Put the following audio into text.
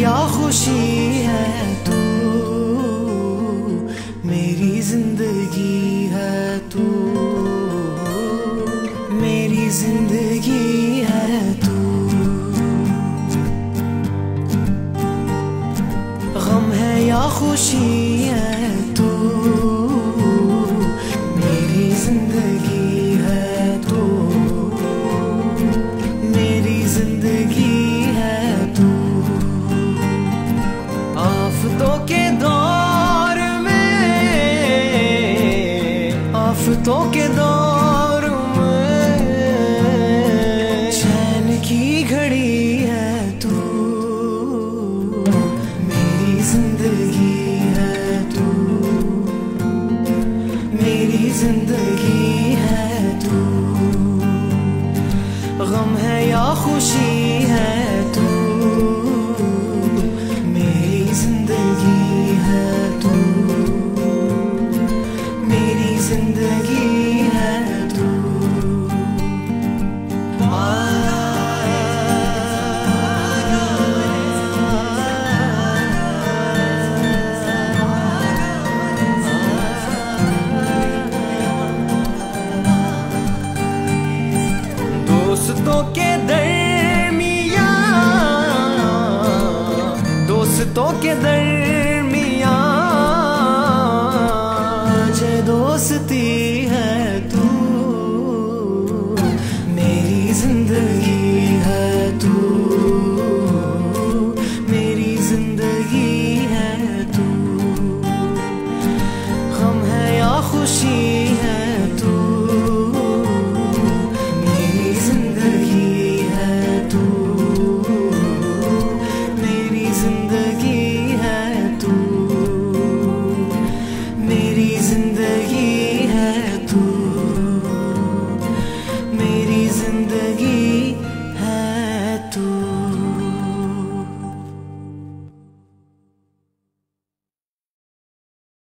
या खुशी है तू, मेरी जिंदगी है तू, मेरी जिंदगी है तू। गम है या खुशी है तू, मेरी जिंदगी है तू, मेरी जिंदगी है तू। आफतों के दौर में, आफतों के दौर में चैन की घड़ी है तू, मेरी जिंदगी है तू, मेरी जिंदगी है तू। गम है या खुशी है तू, मेरी जिंदगी है तू, मेरी जिंदगी है तू। दोस्तों के दरमियाँ, दोस्तों के दरमियाँ जे दोस्ती है तू, मेरी जिंदगी है तू, मेरी जिंदगी है तू। गम है या खुशी